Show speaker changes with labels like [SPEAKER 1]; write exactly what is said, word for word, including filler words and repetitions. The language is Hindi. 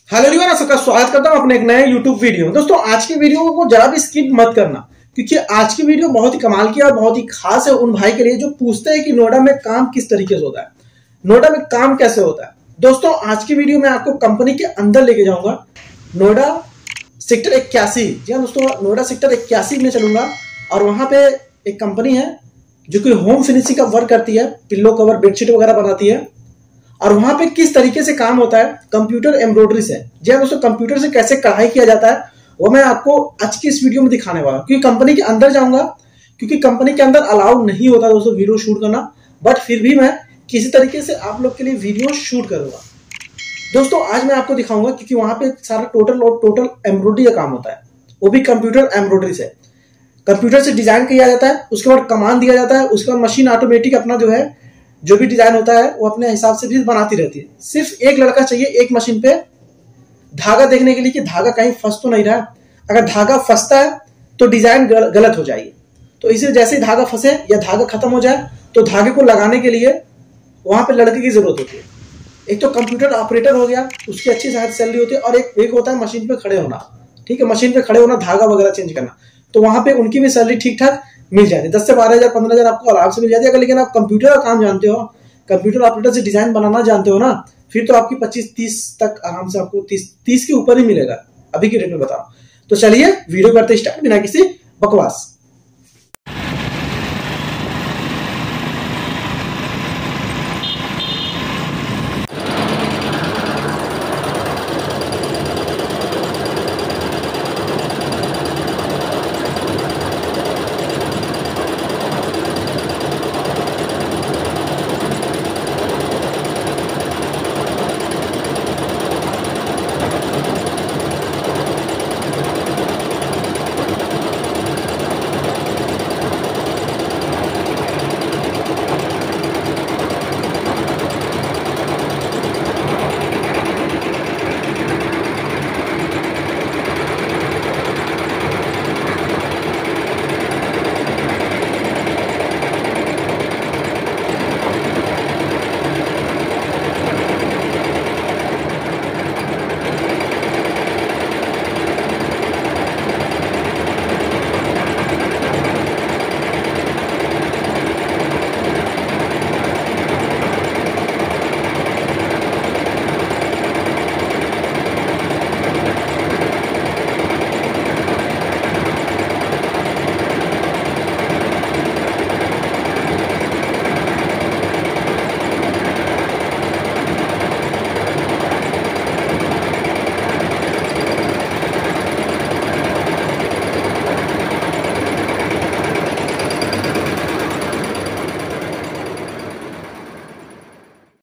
[SPEAKER 1] हेलो एवरीवन, सबका स्वागत करता हूं अपने एक नए यूट्यूब वीडियो में। दोस्तों आज की वीडियो को जरा भी स्किप मत करना, क्योंकि आज की वीडियो बहुत ही कमाल की और बहुत ही खास है उन भाई के लिए जो पूछते हैं कि नोएडा में काम किस तरीके से होता है, नोएडा में काम कैसे होता है। दोस्तों आज की वीडियो में आपको कंपनी के अंदर लेके जाऊंगा, नोएडा सेक्टर इक्यासी। जी हाँ दोस्तों, नोएडा सेक्टर इक्यासी में चलूंगा और वहां पे एक कंपनी है जो कि होम फिनिशिंग का वर्क करती है, पिल्लो कवर बेडशीट वगैरह बनाती है। और वहां पे किस तरीके से काम होता है कंप्यूटर एम्ब्रॉयडरी से। जी हाँ दोस्तों, कंप्यूटर से कैसे कढ़ाई किया जाता है वो मैं आपको आज की इस वीडियो में दिखाने वाला हूं। क्योंकि कंपनी के अंदर जाऊंगा, क्योंकि कंपनी के अंदर अलाउ नहीं होता दोस्तों वीडियो शूट करना, बट फिर भी मैं किसी तरीके से आप लोग के लिए वीडियो शूट करूंगा। दोस्तों आज मैं आपको दिखाऊंगा, क्योंकि वहां पे सारा टोटल और टोटल एम्ब्रॉयडरी का काम होता है, वो भी कंप्यूटर एम्ब्रॉयडरी से। कंप्यूटर से डिजाइन किया जाता है, उसके बाद कमांड दिया जाता है, उसके बाद मशीन ऑटोमेटिक अपना जो है जो भी डिजाइन होता है वो अपने हिसाब से भी बनाती रहती है। सिर्फ एक लड़का चाहिए एक मशीन पे धागा देखने के लिए कि धागा कहीं फंस तो नहीं रहा। अगर धागा फंसता है तो डिजाइन गलत हो जाएगी। तो इसे जैसे ही धागा फंसे या धागा खत्म हो जाए तो धागे को लगाने के लिए वहां पे लड़के की जरूरत होती है। एक तो कंप्यूटर ऑपरेटर हो गया, उसकी अच्छी सैलरी होती है, और एक एक होता है मशीन पे खड़े होना। ठीक है, मशीन पे खड़े होना, धागा वगैरह चेंज करना, तो वहां पे उनकी भी सैलरी ठीक ठाक मिल जाती है। दस से बारह हजार पंद्रह हजार आपको आराम से मिल जाती है। अगर लेकिन आप कंप्यूटर का काम जानते हो, कंप्यूटर ऑपरेटर से डिजाइन बनाना जानते हो ना, फिर तो आपकी पच्चीस तीस तक आराम से आपको तीस तीस के ऊपर ही मिलेगा अभी के रेट में बताओ। तो चलिए वीडियो करते स्टार्ट बिना किसी बकवास।